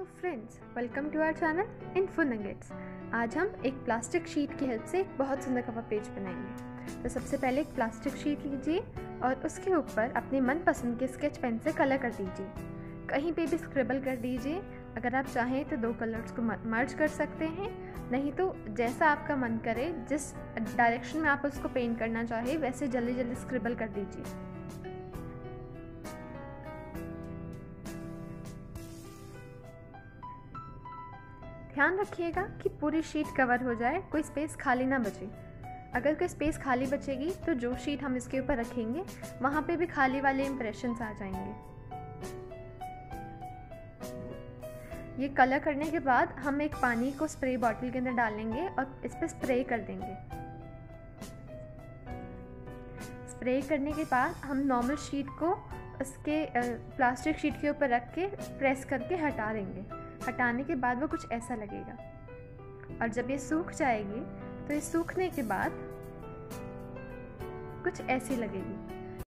Hello friends, welcome to our channel info nuggets. आज हम एक प्लास्टिक शीट की हेल्प से एक बहुत सुंदर कवर पेज बनाएंगे। तो सबसे पहले एक प्लास्टिक शीट लीजिए और उसके ऊपर अपने मनपसंद के स्केच पेन से कलर कर दीजिए। कहीं पे भी स्क्रिबल कर दीजिए। अगर आप चाहें तो दो कलर्स को मर्ज कर सकते हैं, नहीं तो जैसा आपका मन करे, जिस डायरेक्शन में आप उसको पेंट करना चाहे वैसे जल्दी जल्दी स्क्रिबल कर दीजिए। ध्यान रखिएगा कि पूरी शीट कवर हो जाए, कोई स्पेस खाली ना बचे। अगर कोई स्पेस खाली बचेगी तो जो शीट हम इसके ऊपर रखेंगे वहाँ पे भी खाली वाले इम्प्रेशंस आ जाएंगे। ये कलर करने के बाद हम एक पानी को स्प्रे बॉटल के अंदर डालेंगे और इस पर स्प्रे कर देंगे। स्प्रे करने के बाद हम नॉर्मल शीट को उसके प्लास्टिक शीट के ऊपर रख के प्रेस करके हटा देंगे। हटाने के बाद वो कुछ ऐसा लगेगा, और जब ये सूख जाएगी तो ये सूखने के बाद कुछ ऐसी लगेगी।